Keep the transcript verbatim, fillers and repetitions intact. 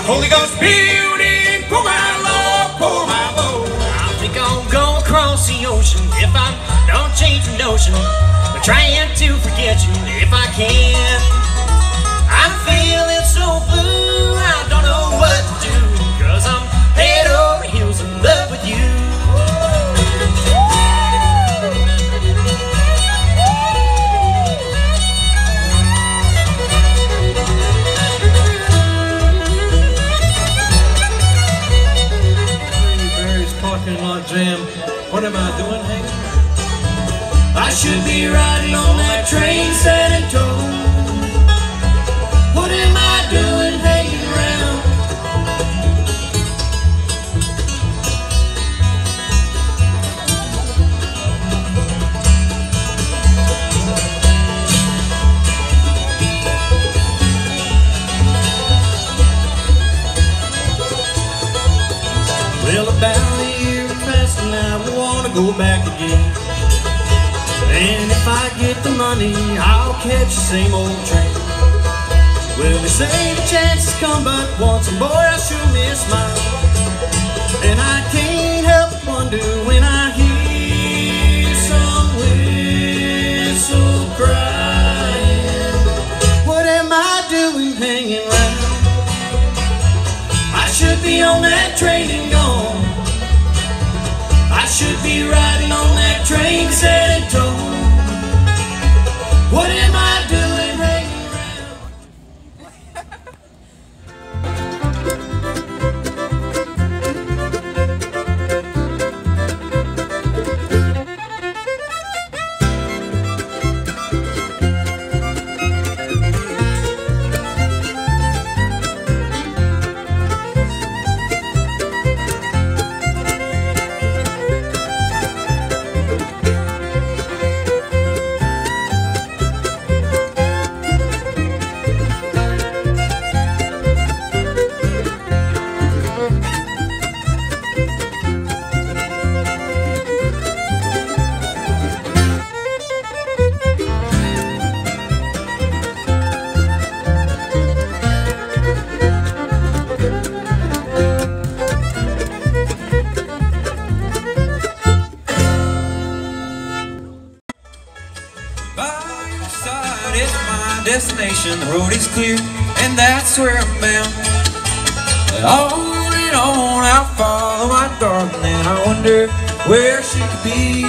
the Holy Ghost building. Pour my love, pour my bow. I think I'll go across the ocean if I don't change the notion. But trying to forget you if I can. I'm feeling so blue, I don't know what to do. Cause I'm head over heels in love with you. Jam. What am I doing, Hank? I should be riding on that train set in tow. What am I doing hanging around? Well, about a year passed and I wanna go back again. And if I get the money, I'll catch the same old train. Well, they say the chances come but once, and boy, I sure miss mine. And I can't help but wonder when I hear some whistle crying. What am I doing hanging around? I should be on that train and gone. I should be riding on that train set in tow. What am I doing hanging around? Destination, the road is clear, and that's where I'm bound. On and on, I'll follow my darling, and I wonder where she could be.